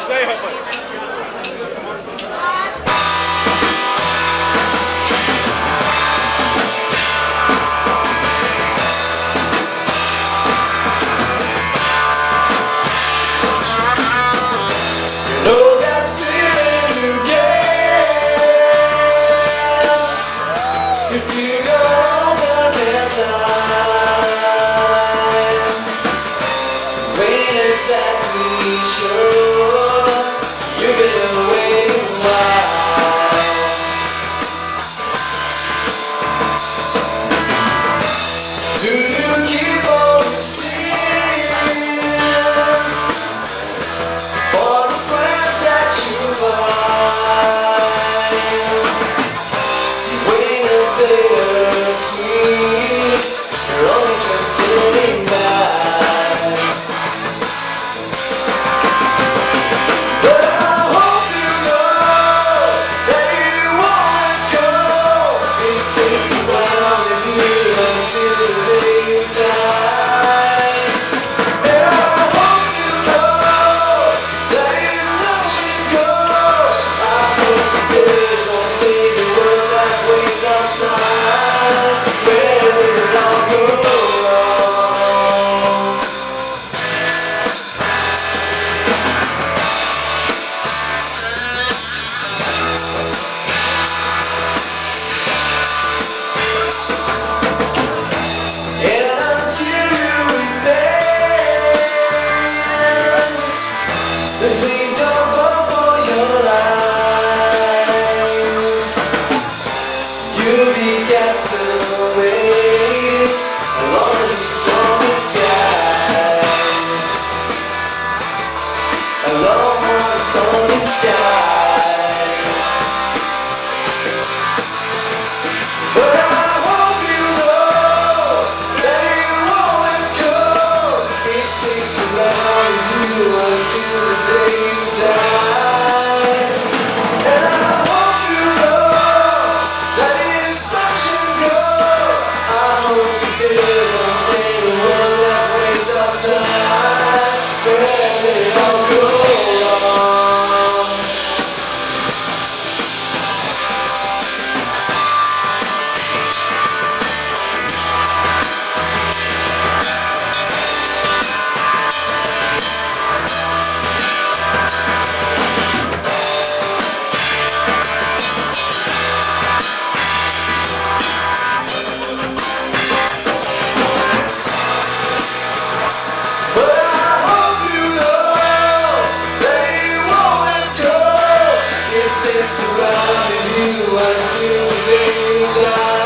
Say how much. Know that feeling you get if you go on that time. Ain't exactly sure you've been away a while. Do you keep all your secrets for the friends that you find? Waiting bittersweet, you're only just getting by. But I hope you know that you won't let go. It stays around with you until the day you die. And I hope you know that it's not you go. I hope the days won't stay the world that waits outside. Where did it all go wrong? And until you remain, the dreams don't go for your eyes. You'll be cast away along the stormy skies, along the stormy skies. But I hope you know that it won't let go. It sticks around you until the day you die. And I hope you know that it's touch and go. I hope the tears don't stay the world that waits outside. Where they all go wrong. But I hope you know that it won't let go. It sticks around in you until the day you die.